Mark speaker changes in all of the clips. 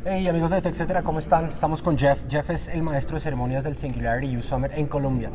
Speaker 1: Hey amigos de TechCetera, ¿cómo están? Estamos con Jeff. Jeff es el maestro de ceremonias del Singularity Youth Summit en Colombia.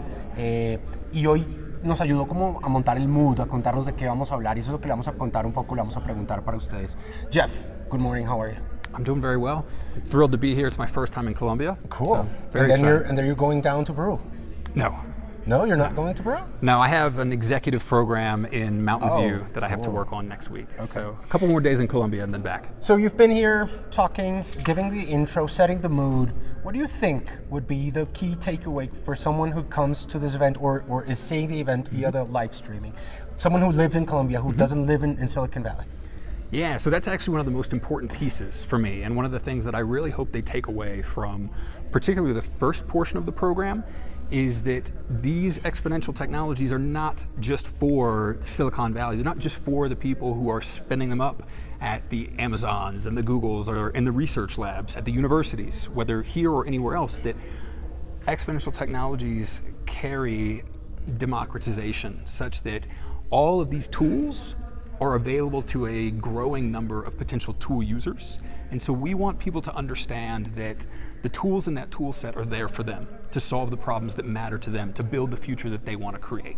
Speaker 1: Y hoy nos ayudó como a montar el mood, a contarnos de qué vamos a hablar. Y eso es lo que le vamos a contar un poco, le vamos a preguntar para ustedes. Jeff, good morning, how are you?
Speaker 2: I'm doing very well. Thrilled to be here. It's my first time in Colombia.
Speaker 1: Cool.
Speaker 2: So very excited.
Speaker 1: And then you're going down to Peru?
Speaker 2: No.
Speaker 1: No, you're not going to Peru?
Speaker 2: No, I have an executive program in Mountain View that I have to work on next week. Okay. So a couple more days in Colombia and then back.
Speaker 1: So you've been here talking, giving the intro, setting the mood. What do you think would be the key takeaway for someone who comes to this event or is seeing the event via the live streaming? Someone who lives in Colombia, who doesn't live in Silicon Valley?
Speaker 2: Yeah, so that's actually one of the most important pieces for me, and one of the things that I really hope they take away from particularly the first portion of the program is that these exponential technologies are not just for Silicon Valley. They're not just for the people who are spinning them up at the Amazons and the Googles or in the research labs at the universities, whether here or anywhere else, that exponential technologies carry democratization such that all of these tools are available to a growing number of potential tool users. And so we want people to understand that the tools in that tool set are there for them, to solve the problems that matter to them, to build the future that they want to create.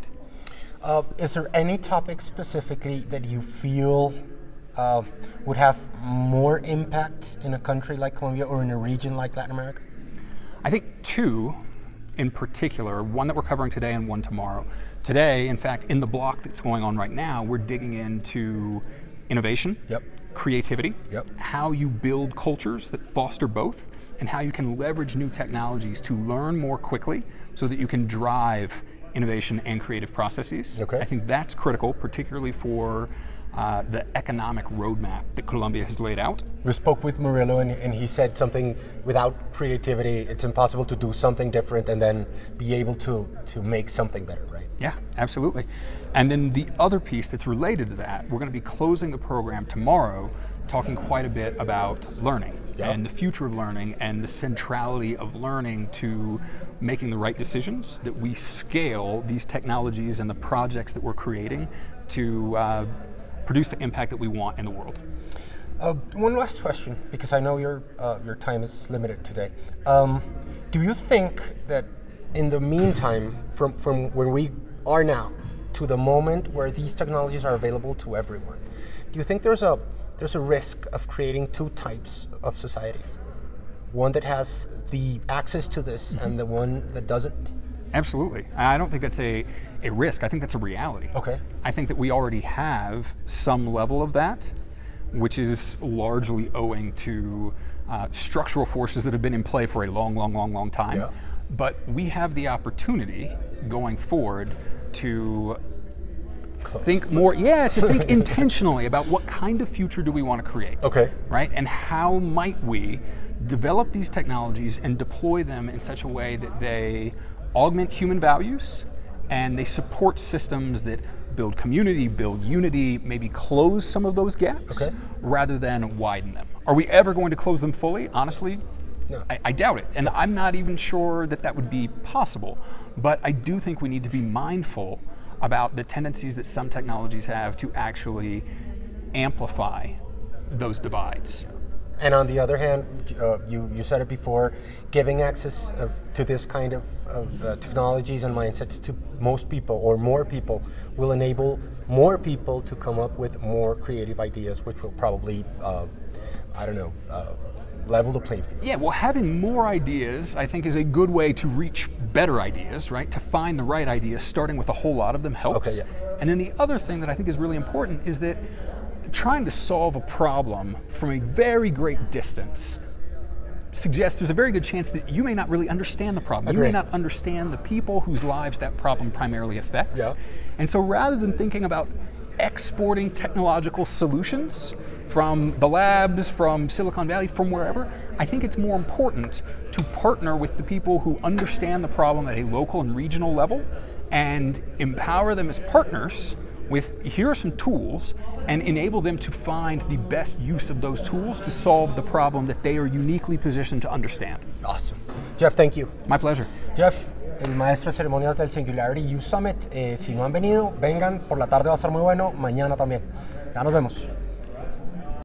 Speaker 1: Is there any topic specifically that you feel would have more impact in a country like Colombia or in a region like Latin America?
Speaker 2: I think two in particular, one that we're covering today and one tomorrow. Today, in fact, in the block that's going on right now, we're digging into innovation, creativity, how you build cultures that foster both, and how you can leverage new technologies to learn more quickly so that you can drive innovation and creative processes. I think that's critical, particularly for the economic roadmap that Colombia has laid out.
Speaker 1: We spoke with Murillo and he said something, without creativity, it's impossible to do something different and then be able to make something better, right?
Speaker 2: Yeah, absolutely. And then the other piece that's related to that, we're going to be closing the program tomorrow talking quite a bit about learning and the future of learning and the centrality of learning to making the right decisions, that we scale these technologies and the projects that we're creating to produce the impact that we want in the world.
Speaker 1: One last question, because I know your time is limited today. Do you think that in the meantime, from where we are now to the moment where these technologies are available to everyone, do you think there's a risk of creating two types of societies? One that has the access to this and the one that doesn't?
Speaker 2: Absolutely. I don't think that's a risk. I think that's a reality.
Speaker 1: Okay.
Speaker 2: I think that we already have some level of that, which is largely owing to structural forces that have been in play for a long time.
Speaker 1: Yeah.
Speaker 2: But we have the opportunity going forward to think more, to think intentionally about what kind of future do we want to create.
Speaker 1: Okay.
Speaker 2: Right? And how might we develop these technologies and deploy them in such a way that they augment human values and they support systems that build community, build unity, maybe close some of those gaps rather than widen them. Are we ever going to close them fully? Honestly,
Speaker 1: no.
Speaker 2: I doubt it. And I'm not even sure that that would be possible. But I do think we need to be mindful about the tendencies that some technologies have to actually amplify those divides.
Speaker 1: And on the other hand, you said it before, giving access to this kind of technologies and mindsets to most people or more people will enable more people to come up with more creative ideas, which will probably, level the playing field.
Speaker 2: Yeah, well, having more ideas, I think, is a good way to reach better ideas, right? To find the right ideas, starting with a whole lot of them helps. And then the other thing that I think is really important is that trying to solve a problem from a very great distance suggests there's a very good chance that you may not really understand the problem. You may not understand the people whose lives that problem primarily affects. And so rather than thinking about exporting technological solutions from the labs, from Silicon Valley, from wherever, I think it's more important to partner with the people who understand the problem at a local and regional level and empower them as partners with, here are some tools, and enable them to find the best use of those tools to solve the problem that they are uniquely positioned to understand.
Speaker 1: Awesome. Jeff, thank you.
Speaker 2: My pleasure.
Speaker 1: Jeff, el maestro de ceremonias del Singularity Youth Summit. Si no han venido, vengan, por la tarde va a ser muy bueno, mañana también. Ya nos vemos.